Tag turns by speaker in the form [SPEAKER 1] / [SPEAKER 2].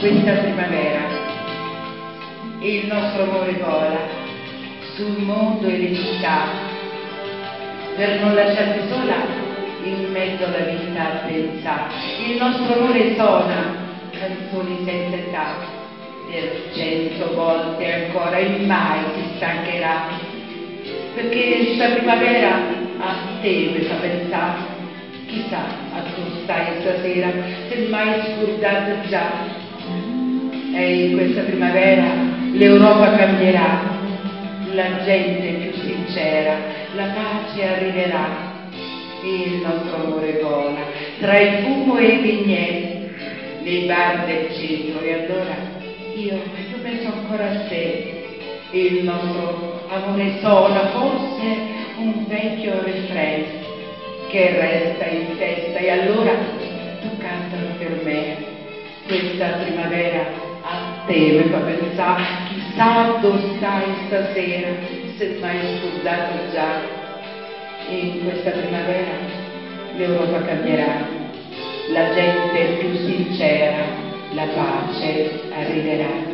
[SPEAKER 1] questa primavera il nostro amore vola sul mondo e le città per non lasciarti sola in mezzo alla vita a pensare. Il nostro amore suona canzoni senza età per 100 volte ancora e mai si stancherà, perché questa primavera a te mi fa pensare. Chissà a tu stai stasera, se mai scordato già. E in questa primavera l'Europa cambierà, la gente più sincera, la pace arriverà, il nostro amore vola tra il fumo e i vigneti nei bar del centro. E allora io penso ancora a te, il nostro amore suona forse un vecchio refrain che resta in testa, e allora tu cantalo per me, questa primavera a te mi fa pensare. Chissà dove stai stasera, se mai scordato già. In questa primavera l'Europa cambierà, la gente più sincera, la pace arriverà.